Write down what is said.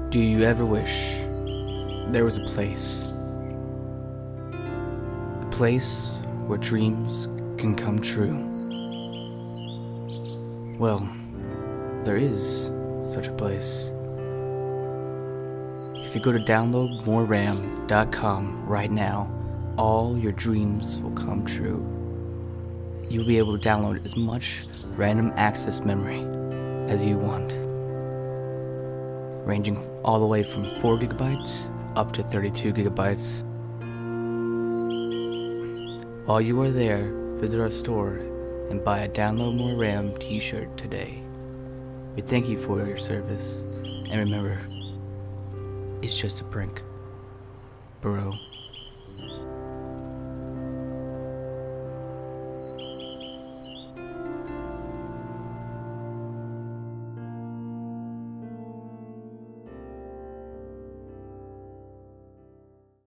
Do you ever wish there was a place where dreams can come true? Well, there is such a place. If you go to downloadmoreram.com right now, all your dreams will come true. You'll be able to download as much random access memory as you want, ranging all the way from 4 gigabytes up to 32 gigabytes. While you are there, visit our store and buy a Download More RAM t-shirt today. We thank you for your service, and remember, it's just a prank, bro.